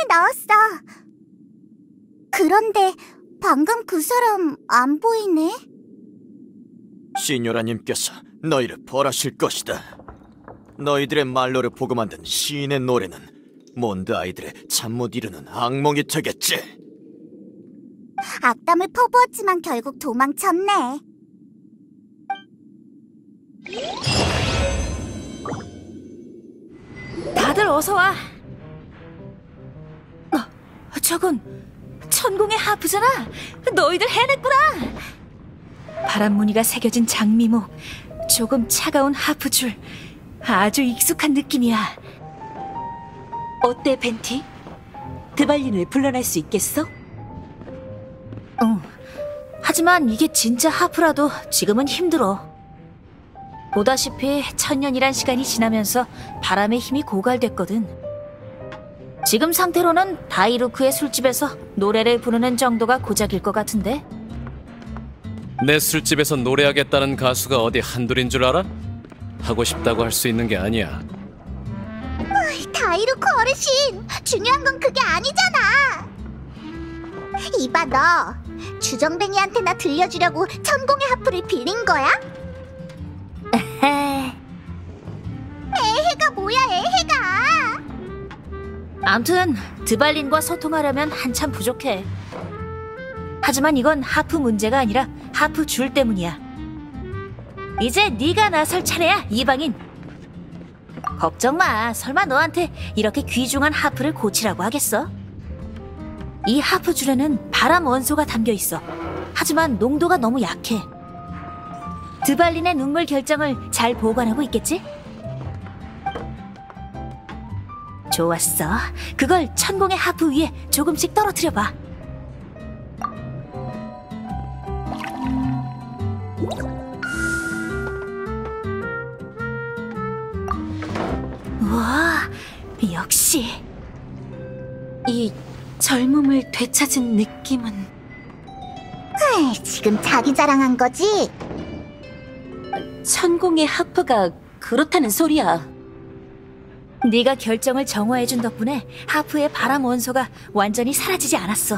나왔어. 그런데 방금 그 사람 안 보이네? 시녀라님께서 너희를 벌하실 것이다. 너희들의 말로를 보고 만든 시인의 노래는 몬드 아이들의 잠 못 이루는 악몽이 되겠지. 악담을 퍼부었지만 결국 도망쳤네. 다들 어서 와. 어, 저건 천공의 하프잖아. 너희들 해냈구나. 바람무늬가 새겨진 장미목, 조금 차가운 하프줄, 아주 익숙한 느낌이야. 어때, 벤티? 드발린을 불러낼 수 있겠어? 응. 하지만 이게 진짜 하프라도 지금은 힘들어. 보다시피 천년이란 시간이 지나면서 바람의 힘이 고갈됐거든. 지금 상태로는 다이루크의 술집에서 노래를 부르는 정도가 고작일 것 같은데? 내 술집에서 노래하겠다는 가수가 어디 한둘인 줄 알아? 하고 싶다고 할 수 있는 게 아니야. 다이루코 어르신, 중요한 건 그게 아니잖아. 이봐, 너 주정뱅이한테나 들려주려고 천공의 하프를 빌린 거야? 애해가 뭐야, 애해가. 암튼 드발린과 소통하려면 한참 부족해. 하지만 이건 하프 문제가 아니라 하프 줄 때문이야. 이제 네가 나설 차례야, 이방인. 걱정 마. 설마 너한테 이렇게 귀중한 하프를 고치라고 하겠어? 이 하프 줄에는 바람 원소가 담겨 있어. 하지만 농도가 너무 약해. 드발린의 눈물 결정을 잘 보관하고 있겠지? 좋았어. 그걸 천공의 하프 위에 조금씩 떨어뜨려봐. 우와, 역시. 이 젊음을 되찾은 느낌은... 에이, 지금 자기 자랑한 거지? 천공의 하프가 그렇다는 소리야. 네가 결정을 정화해준 덕분에 하프의 바람 원소가 완전히 사라지지 않았어.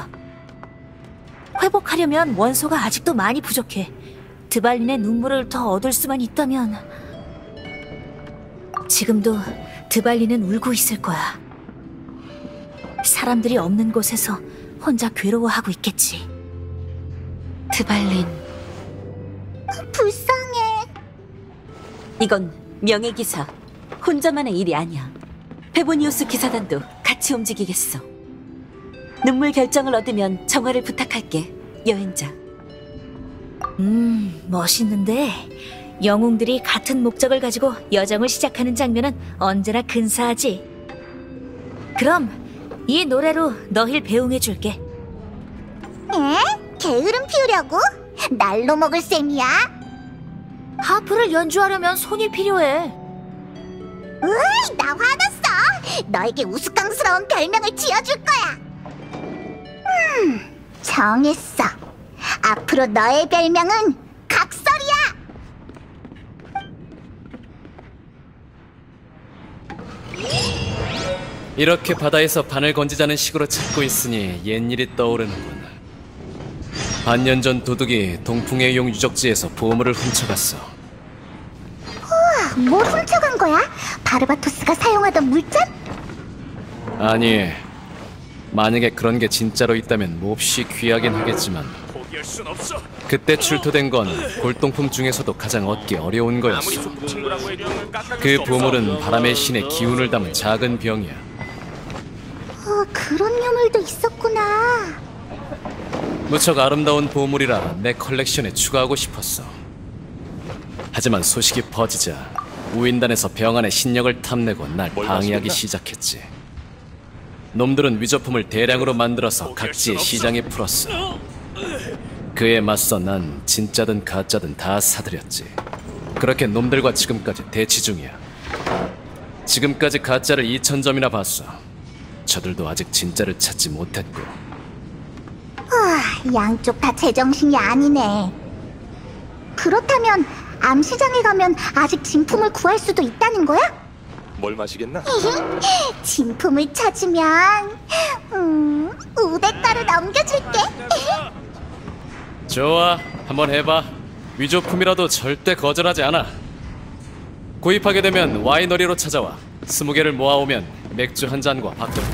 회복하려면 원소가 아직도 많이 부족해. 드발린의 눈물을 더 얻을 수만 있다면... 지금도 드발린은 울고 있을 거야. 사람들이 없는 곳에서 혼자 괴로워하고 있겠지. 드발린, 불쌍해. 이건 명예기사 혼자만의 일이 아니야. 페보니우스 기사단도 같이 움직이겠어. 눈물 결정을 얻으면 정화를 부탁할게, 여행자. 음, 멋있는데 영웅들이 같은 목적을 가지고 여정을 시작하는 장면은 언제나 근사하지. 그럼 이 노래로 너힐 배웅해줄게. 에? 게으름 피우려고? 날로 먹을 셈이야? 하프를 연주하려면 손이 필요해. 으이, 나 화났어. 너에게 우스꽝스러운 별명을 지어줄 거야. 음, 정했어. 앞으로 너의 별명은 각설이야. 이렇게 바다에서 바늘 건지자는 식으로 찾고 있으니 옛일이 떠오르는군. 반년 전 도둑이 동풍의 용 유적지에서 보물을 훔쳐갔어. 뭘 훔쳐간 거야? 바르바토스가 사용하던 물잔? 아니, 만약에 그런 게 진짜로 있다면 몹시 귀하긴 하겠지만 포기할 순 없어. 그때 출토된 건 골동품 중에서도 가장 얻기 어려운 아무리 거였어. 속 친구라고 해도 깎아줄 그 수 보물은 없어. 바람의 신의 기운을 담은 작은 병이야. 어, 그런 유물도 있었구나. 무척 아름다운 보물이라 내 컬렉션에 추가하고 싶었어. 하지만 소식이 퍼지자 우인단에서 병 안의 신력을 탐내고 날 뭘 방해하기 마시겠나? 시작했지. 놈들은 위조품을 대량으로 만들어서 각지의 시장에 풀었어. 그에 맞서 난 진짜든 가짜든 다 사들였지. 그렇게 놈들과 지금까지 대치 중이야. 지금까지 가짜를 이천 점이나 봤어. 저들도 아직 진짜를 찾지 못했고. 아, 양쪽 다 제정신이 아니네. 그렇다면 암시장에 가면 아직 진품을 구할 수도 있다는 거야? 뭘 마시겠나? 진품을 찾으면 음, 우대가루 넘겨줄게. 좋아, 한번 해봐. 위조품이라도 절대 거절하지 않아. 구입하게 되면 와이너리로 찾아와. 스무 개를 모아오면 맥주 한 잔과 밥도.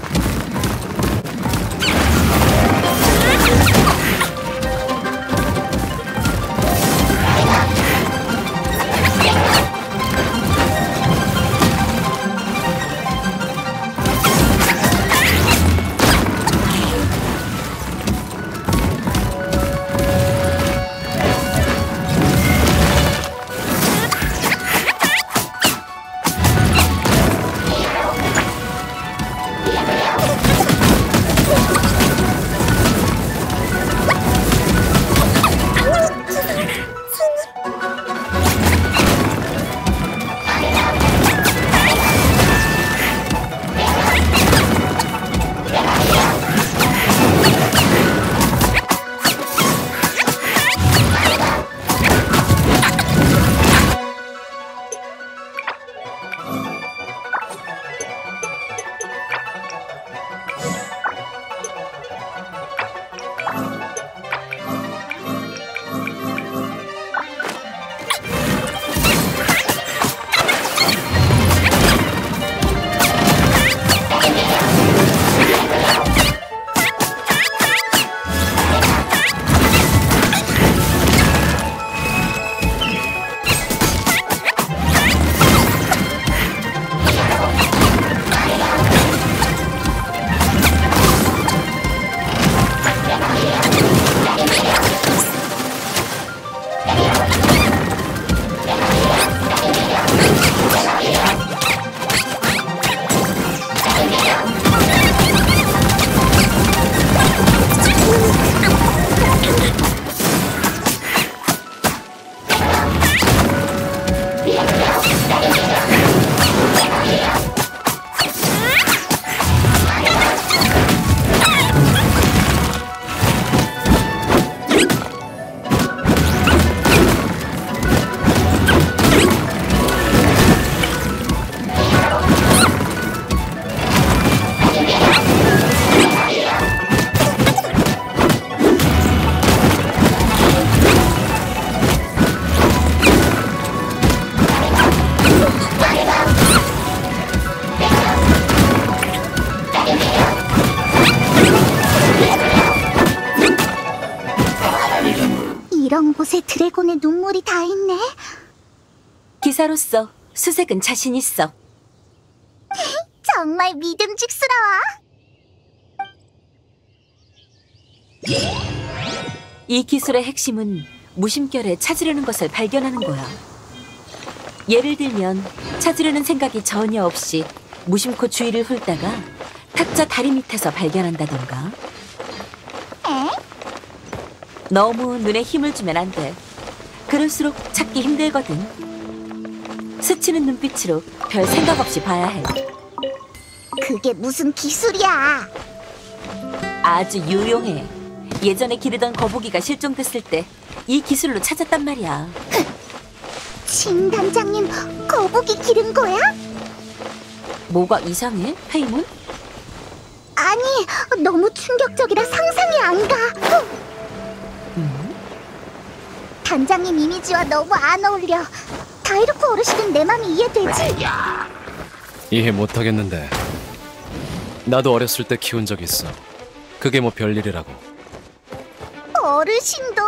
이런 곳에 드래곤의 눈물이 다 있네. 기사로서 수색은 자신 있어. 정말 믿음직스러워. 이 기술의 핵심은 무심결에 찾으려는 것을 발견하는 거야. 예를 들면 찾으려는 생각이 전혀 없이 무심코 주위를 훑다가 탁자 다리 밑에서 발견한다던가. 에? 너무 눈에 힘을 주면 안 돼. 그럴수록 찾기 힘들거든. 스치는 눈빛으로 별 생각 없이 봐야 해. 그게 무슨 기술이야? 아주 유용해. 예전에 기르던 거북이가 실종됐을 때 이 기술로 찾았단 말이야. 진 단장님, 거북이 기른 거야? 뭐가 이상해, 페이몬? 아니, 너무 충격적이라 상상이 안 가. 음? 단장님 이미지와 너무 안 어울려. 다이루코 어르신은 내 맘이 이해되지? 이해 못하겠는데. 나도 어렸을 때 키운 적 있어. 그게 뭐 별일이라고. 어르신도?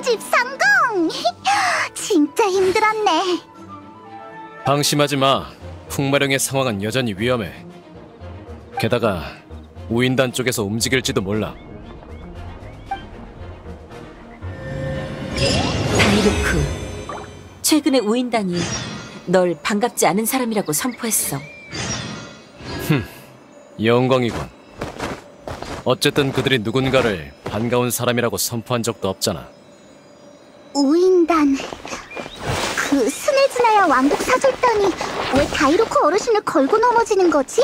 수집 성공! 진짜 힘들었네. 방심하지 마. 풍마령의 상황은 여전히 위험해. 게다가 우인단 쪽에서 움직일지도 몰라. 다이루크, 최근에 우인단이 널 반갑지 않은 사람이라고 선포했어. 영광이군. 어쨌든 그들이 누군가를 반가운 사람이라고 선포한 적도 없잖아. 우인단... 그 스네즈나야 왕국 사절단이 왜 다이루크 어르신을 걸고 넘어지는 거지?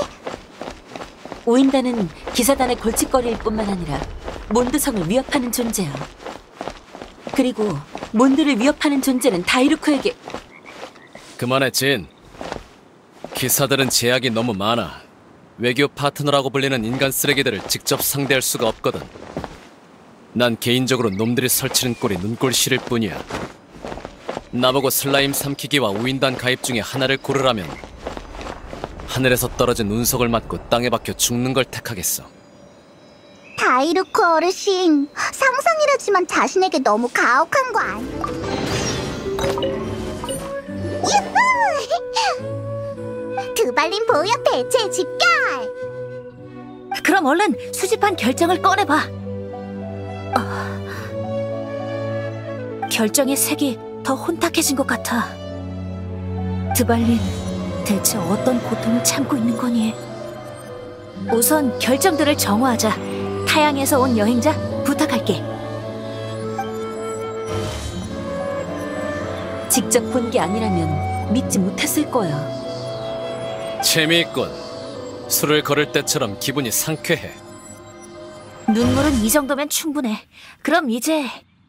우인단은 기사단의 골칫거리일 뿐만 아니라 몬드성을 위협하는 존재야. 그리고 몬드를 위협하는 존재는 다이루크에게... 그만해, 진. 기사들은 제약이 너무 많아. 외교 파트너라고 불리는 인간 쓰레기들을 직접 상대할 수가 없거든. 난 개인적으로 놈들이 설치는 꼴이 눈꼴 싫을 뿐이야. 나보고 슬라임 삼키기와 우인단 가입 중에 하나를 고르라면 하늘에서 떨어진 운석을 맞고 땅에 박혀 죽는 걸 택하겠어. 다이루크 어르신, 상상이라지만 자신에게 너무 가혹한 거 아니야? 유후! 드발린 보여 대체 집결! 그럼 얼른 수집한 결정을 꺼내봐. 어... 결정의 색이 더 혼탁해진 것 같아. 드발린, 대체 어떤 고통을 참고 있는 거니? 우선 결정들을 정화하자. 타양에서 온 여행자 부탁할게. 직접 본 게 아니라면 믿지 못했을 거야. 재미있군. 술을 걸을 때처럼 기분이 상쾌해. 눈물은 이 정도면 충분해. 그럼 이제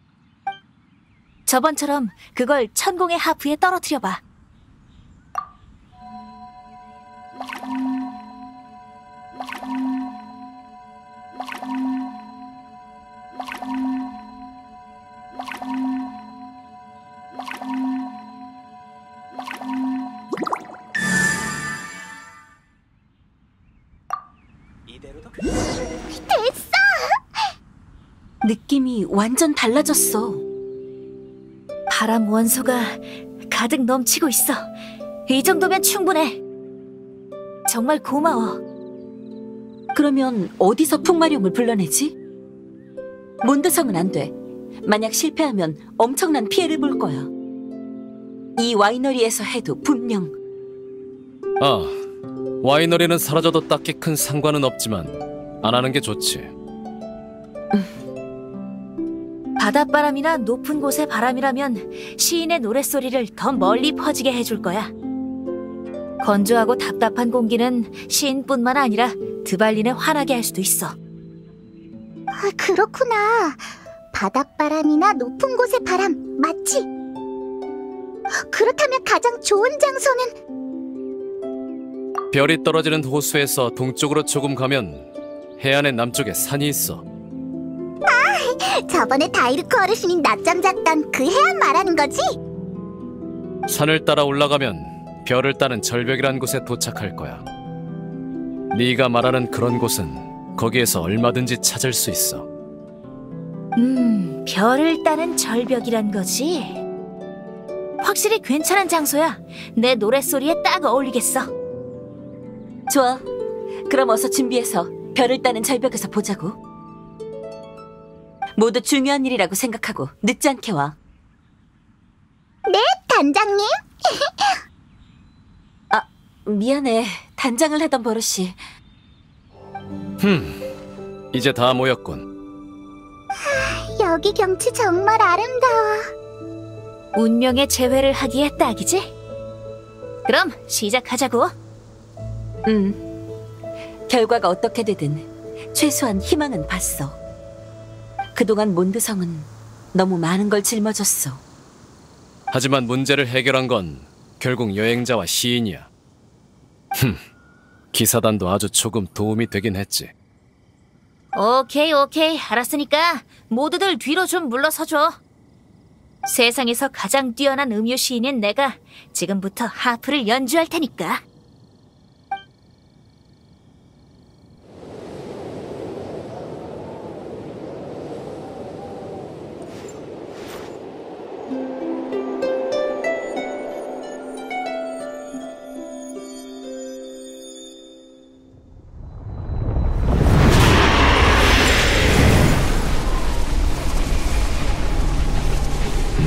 저번처럼 그걸 천공의 하프에 떨어뜨려봐. 됐어! 느낌이 완전 달라졌어. 바람 원소가 가득 넘치고 있어. 이 정도면 충분해. 정말 고마워. 그러면 어디서 풍마룡을 불러내지? 몬드성은 안 돼. 만약 실패하면 엄청난 피해를 볼 거야. 이 와이너리에서 해도 분명. 아, 와이너리는 사라져도 딱히 큰 상관은 없지만 안 하는 게 좋지. 바닷바람이나 높은 곳의 바람이라면 시인의 노랫소리를 더 멀리 퍼지게 해줄 거야. 건조하고 답답한 공기는 시인뿐만 아니라 드발린을 화나게 할 수도 있어. 아, 그렇구나. 바닷바람이나 높은 곳의 바람, 맞지? 그렇다면 가장 좋은 장소는? 별이 떨어지는 호수에서 동쪽으로 조금 가면 해안의 남쪽에 산이 있어. 저번에 다이루크 어르신이 낮잠 잤던 그 해안 말하는 거지? 산을 따라 올라가면 별을 따는 절벽이란 곳에 도착할 거야. 네가 말하는 그런 곳은 거기에서 얼마든지 찾을 수 있어. 음, 별을 따는 절벽이란 거지? 확실히 괜찮은 장소야. 내 노랫소리에 딱 어울리겠어. 좋아. 그럼 어서 준비해서 별을 따는 절벽에서 보자고. 모두 중요한 일이라고 생각하고 늦지 않게 와. 네, 단장님. 아, 미안해. 단장을 하던 버릇이. 흠, 이제 다 모였군. 여기 경치 정말 아름다워. 운명의 재회를 하기에 딱이지? 그럼 시작하자고. 음, 결과가 어떻게 되든 최소한 희망은 봤어. 그동안 몬드성은 너무 많은 걸 짊어졌어. 하지만 문제를 해결한 건 결국 여행자와 시인이야. 흠, 기사단도 아주 조금 도움이 되긴 했지. 오케이 오케이 알았으니까 모두들 뒤로 좀 물러서줘. 세상에서 가장 뛰어난 음유 시인인 내가 지금부터 하프를 연주할 테니까.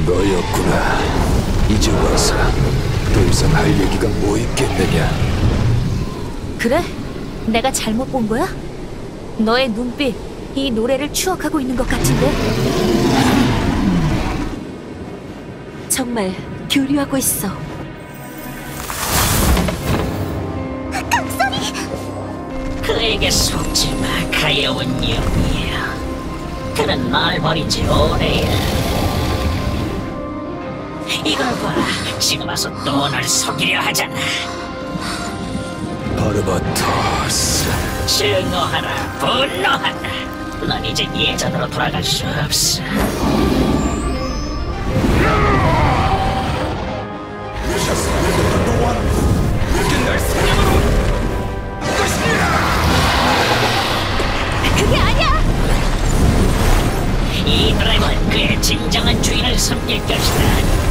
너였구나. 이제 와서 더 이상 할 얘기가 뭐 있겠느냐? 그래? 내가 잘못 본 거야? 너의 눈빛, 이 노래를 추억하고 있는 것 같은데? 정말 교류하고 있어. 그에게 속지 마, 가여운 영이야. 그는 날 버린 지 오래야. 이걸 봐, 지금 와서 또 날 속이려 하잖아. 바르바토스. 증오하라, 분노하라. 넌 이제 예전으로 돌아갈 수 없어. 그게 아니야! 이 드래곤은 그의 진정한 주인을 섬길 것이다.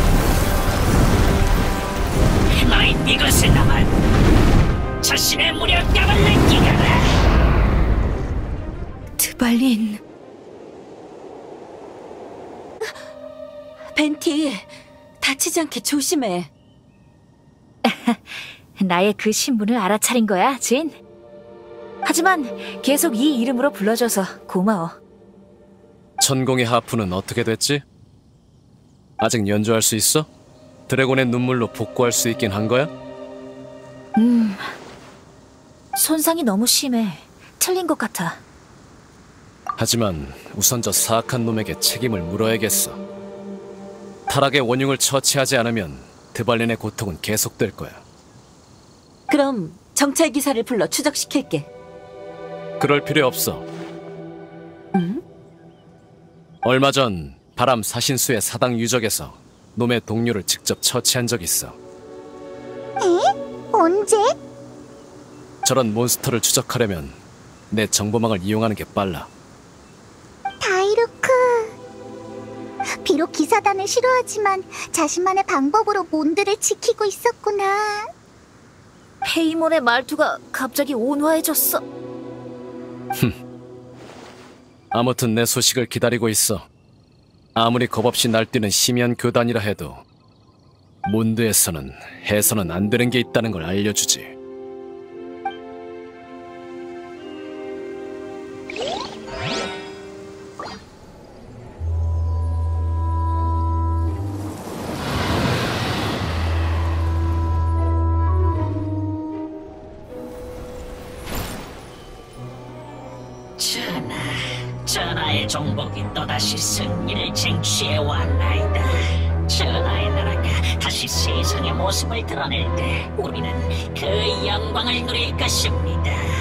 너희 이것을 남아 자신의 무력감을 느끼거라. 드발린. 벤티, 다치지 않게 조심해. 나의 그 신분을 알아차린 거야, 진? 하지만 계속 이 이름으로 불러줘서 고마워. 천공의 하프는 어떻게 됐지? 아직 연주할 수 있어? 드래곤의 눈물로 복구할 수 있긴 한 거야? 음... 손상이 너무 심해. 틀린 것 같아. 하지만 우선 저 사악한 놈에게 책임을 물어야겠어. 타락의 원흉을 처치하지 않으면 드발린의 고통은 계속될 거야. 그럼 정찰 기사를 불러 추적시킬게. 그럴 필요 없어. 응? 얼마 전 바람 사신수의 사당 유적에서 놈의 동료를 직접 처치한 적 있어. 에? 언제? 저런 몬스터를 추적하려면 내 정보망을 이용하는 게 빨라. 다이루크. 비록 기사단을 싫어하지만 자신만의 방법으로 몬드를 지키고 있었구나. 페이몬의 말투가 갑자기 온화해졌어. 아무튼 내 소식을 기다리고 있어. 아무리 겁없이 날뛰는 심연 교단이라 해도 몬드에서는 해서는 안 되는 게 있다는 걸 알려주지. 전하, 전하의 종복이 또다시 승리를 쟁취해 왔나이다. 전하의 나라가 다시 세상의 모습을 드러낼 때 우리는 그 영광을 누릴 것입니다.